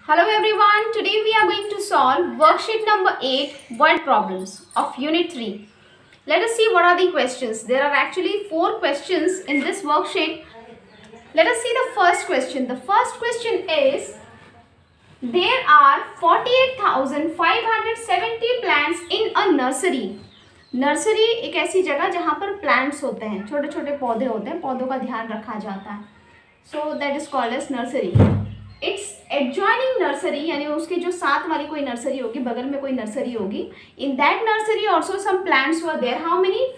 Hello everyone, today we are going to solve worksheet number 8 word problems of unit 3. Let us see what are the questions. There are actually 4 questions in this worksheet. Let us see the first question. The first question is, there are 48,570 plants in a nursery. Nursery एक ऐसी जगह जहाँ पर plants होते हैं, छोटे छोटे पौधे होते हैं, पौधों का ध्यान रखा जाता है. So that is called as nursery. It's adjoining nursery, यानी उसकी जो साथ वाली कोई नर्सरी होगी, बगल में कोई नर्सरी होगी. In that nursery also some plants were there. How many?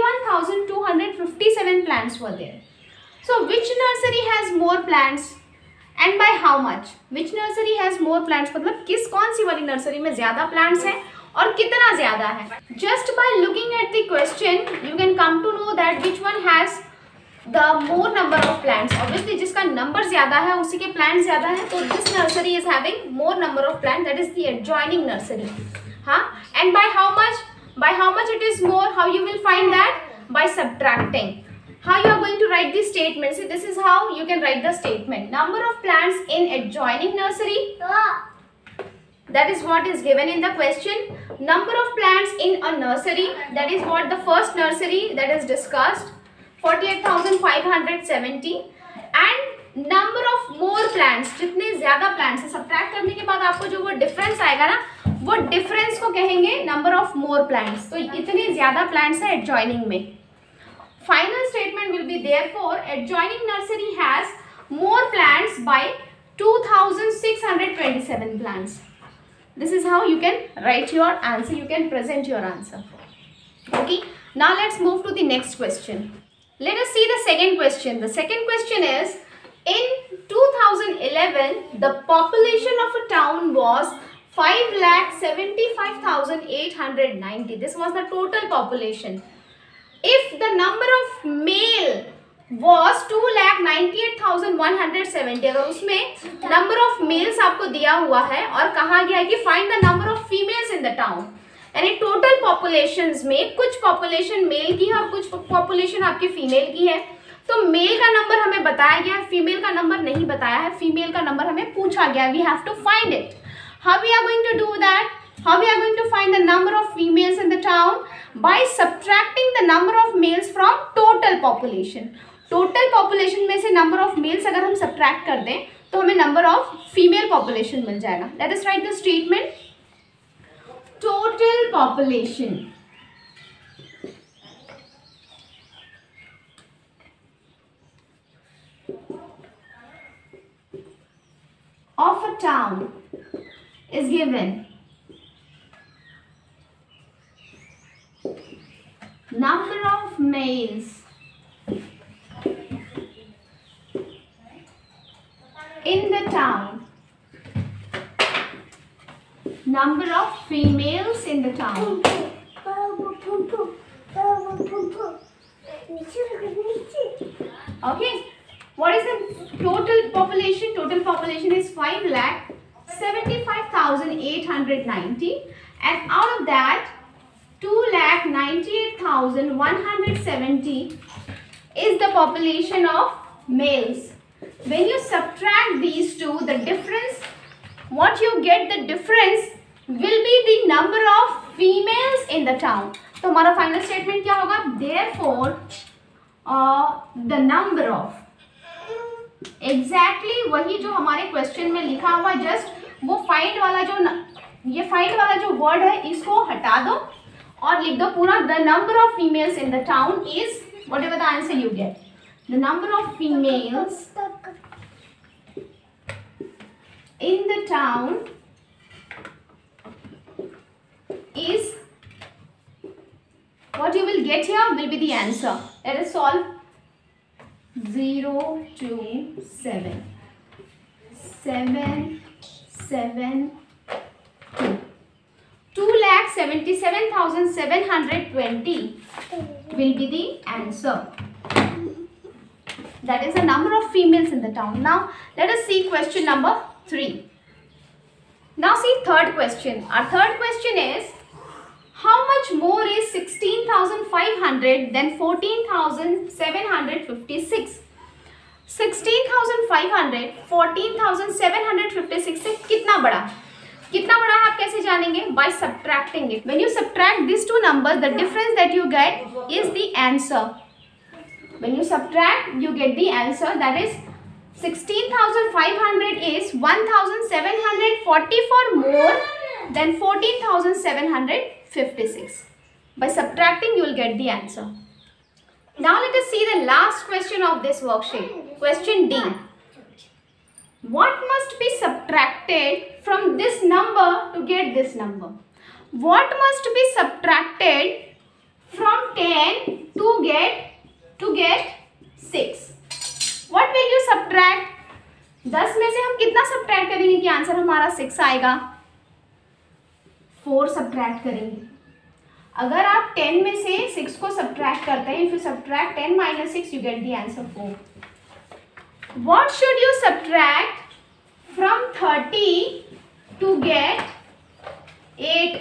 51,257 plants were there. So which nursery has more plants and by how much? Which nursery has more plants, मतलब कौन सी वाली नर्सरी में ज्यादा प्लांट्स हैं और कितना ज्यादा है. Just by looking at the question you can come to know that which one has the more number of plants. Obviously जिसका नंबर ज्यादा है उसी के प्लांट ज्यादा है, तो this nursery is having more number of plant, that is the adjoining nursery. हाँ, and by how much? By how much it is more? How you will find that? By subtracting. How you are going to write the statement? See, this is how you can write the statement. Number of plants in adjoining nursery. That is what is given in the question. Number of plants in a nursery. That is what the first nursery that is discussed. 48,570. And number of more plants. जितने ज्यादा plants है, subtract करने के बाद आपको जो वो difference आएगा ना, वो difference को कहेंगे number of more plants. तो इतने ज्यादा plants है adjoining में. Final statement will be, therefore adjoining nursery has more plants by 2,627 plants. This is how you can write your answer, you can present your answer. Okay, now let's move to the next question. Let us see the second question. The second question is, in 2011 the population of a town was 5,75,890. This was the total population. If the number of male was 2,98,170, अगर उसमें number of males आपको दिया हुआ है और कहा गया है कि find the number of females in the town, यानी total populations में कुछ population male की है और कुछ population आपकी female की है, तो male का number हमें बताया गया है, female का number नहीं बताया है, female का number हमें पूछा गया है. We have to find it. How we are going to do that? How we are going to find the number of females in the town? By subtracting the number of males from total population. Total population में से number of males अगर हम subtract कर दें तो हमें number of female population मिल जाएगा. Let us write the statement. Total population of a town is given. Number of males in the town, number of females in the town. Okay, what is the total population? Total population is 5,75,890, and out of that 2,98,170 is the population of males. When you subtract these two, the difference, what you get, the difference will be the number of females in the town. तो हमारा final statement क्या होगा? Therefore, the number of, exactly वही जो हमारे question में लिखा हुआ, just वो find वाला जो, ये find वाला जो word है इसको हटा दो और लिख दो पूरा. The number of females in the town is whatever the answer you get. The number of females in the town is what you will get here will be the answer. Let us solve. 0 2 7 7 7 2. 2,77,720 will be the answer. That is the number of females in the town. Now let us see question number 3. Now see third question. Our third question is, how much more is 16,500 than 14,756? 16,500 14,756 से कितना बड़ा है आप कैसे जानेंगे? By subtracting it. When you subtract this two numbers the difference that you get is the answer. When you subtract you get the answer that is 16,500 is 1,744 more than 14,756. By subtracting you will get the answer. Now let us see the last question of this worksheet. Question D. What must be subtracted from this number to get this number? What must be subtracted from 10 to get 6? What will you subtract? 10 में से हम कितना subtract करेंगे कि answer हमारा 6 आएगा? 4 subtract करेंगे. अगर आप 10 में से 6 को सब्ट्रैक्ट करते हैं, if you subtract 10 minus 6 you get the answer 4. What should you subtract from 30 to get 8?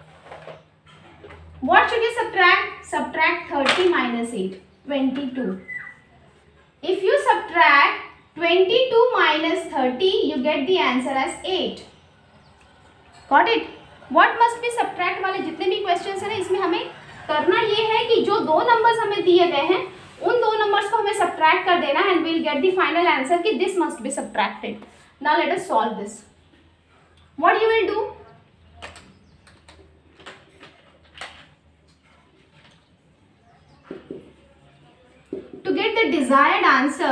What should you subtract? Subtract 30 minus 8, 22. If you subtract 22 minus 30, you get the answer as 8. Got it? What must be subtract वाले जितने भी questions हैं ना, इसमें हमें करना ये है कि जो दो नंबर्स हमें दिए गए हैं उन दो नंबर्स को हमें सब्ट्रैक्ट कर देना है, and we will get the final answer कि this must be subtracted. Now let us solve this. What you will do? To get the desired answer,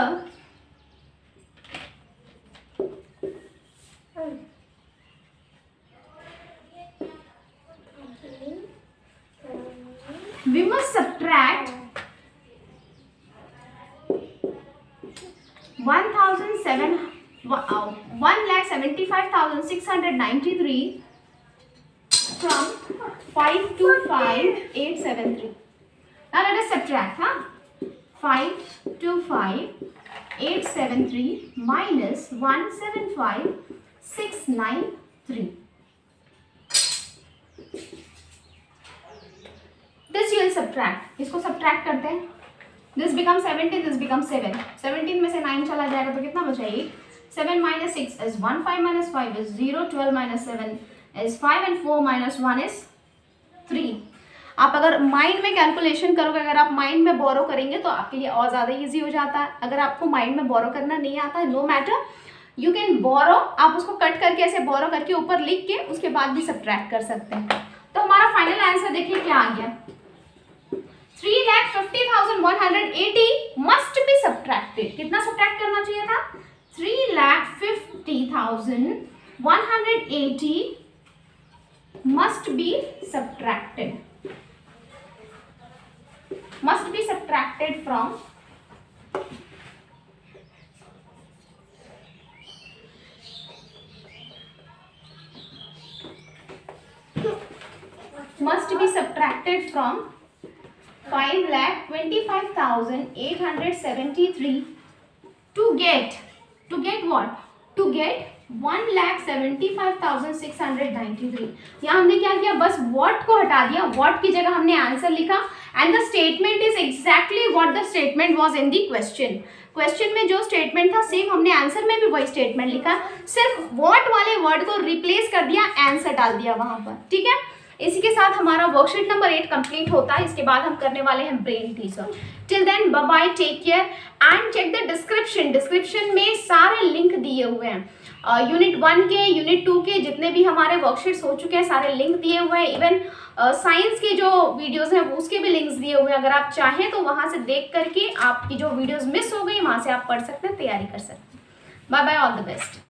we must subtract 1,75,693 from 525,873. Now let us subtract, 525,873 minus 175,693. This you will subtract. इसको subtract करते हैं. This becomes 17, this becomes 7. 17 में से 9 चला जाएगा तो कितना बचा? 8. 7 minus 6 is 1. 5 minus 5 is 0. 12 minus 7 is 5 and 4 minus 1 is 3. आप अगर माइंड में कैलकुलेशन करोगे, अगर आप माइंड में बोरो करेंगे तो आपके लिए और ज़्यादा इजी हो जाता है. अगर आपको माइंड में बोरो करना नहीं आता है, no matter, you can borrow. आप उसको कट करके ऐसे बोरो करके ऊपर लिख के उसके बाद भी सब्ट्रैक्ट कर सकते हैं. तो हमारा फाइनल आंसर देखिए क्या आ गया. 3,50,180 मस्ट बी सब्ट्रैक्टेड. कितना सब्ट्रैक्ट करना चाहिए था? 3,50,180 must be subtracted. Must be subtracted from 5,25,873 to get what? To get 1,75,693. यहाँ हमने क्या किया? बस what को हटा दिया. what की जगह हमने आंसर लिखा and the statement is exactly what the statement was in the question. Question में जो स्टेटमेंट था सेम हमने आंसर में भी वही स्टेटमेंट लिखा, सिर्फ what वाले वर्ड को रिप्लेस कर दिया, आंसर डाल दिया वहां पर. ठीक है, इसी के साथ हमारा वर्कशीट नंबर 8 कंप्लीट होता है. इसके बाद हम करने वाले हैं brain teaser. Till then bye bye, take care and check the description. Description में सारे लिंक दिए हुए हैं. यूनिट 1 के, यूनिट 2 के जितने भी हमारे वर्कशीट्स हो चुके हैं सारे लिंक दिए हुए हैं. इवन साइंस के जो वीडियोस हैं उसके भी लिंक्स दिए हुए हैं. अगर आप चाहें तो वहां से देख करके आपकी जो वीडियोस मिस हो गई वहां से आप पढ़ सकते हैं, तैयारी कर सकते हैं. Bye bye, all the best.